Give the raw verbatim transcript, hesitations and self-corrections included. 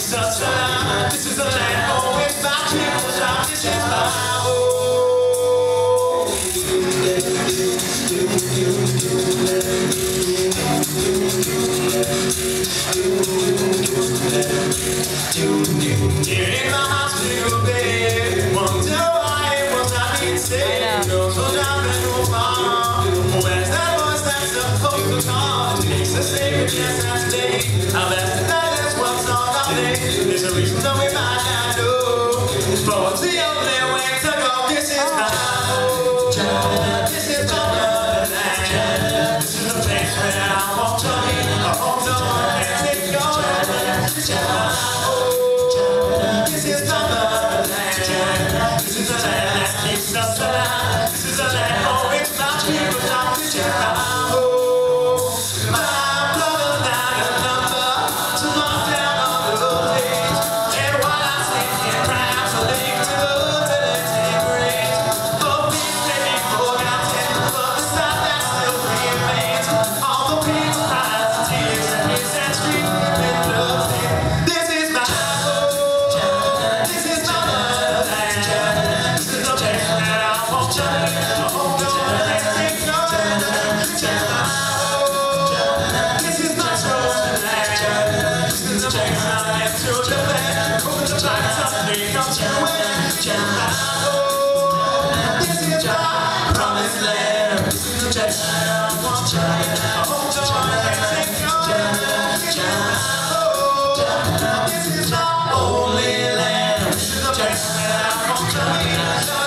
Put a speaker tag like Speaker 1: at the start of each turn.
Speaker 1: This is the land always my people's time. This is my home. Here in my hospital bed, wonder why it was not being said. No, so down and no far. Where's that voice that's supposed to come? Makes the same yes, that's day. How best that is what's on our day. There's a reason that we might not know. But the only way to go, this is my home. This is my motherland. This is the place where I want to be. I hope no one can take your land. This is my home. This is my motherland. This is the land that keeps us alive. This is the land always my people's time. This is my home. My brother's not a number to mark down on the page. And while I sit here crying for leave to ability great. But we may be forgotten, but the side that still remains. All the people's eyes and tears and his and screaming nothing. This is my home. This is my motherland. This is the place that I want to be. I hope no one can take your land. This is my home. This is my chosen land. This is the place I have to defend. Hope the time someday comes to end. This is my home. This is my promised land. This is the place that I want to be. I hope no one can take your land. This is my home. This is my only land. This is the place that I want to be.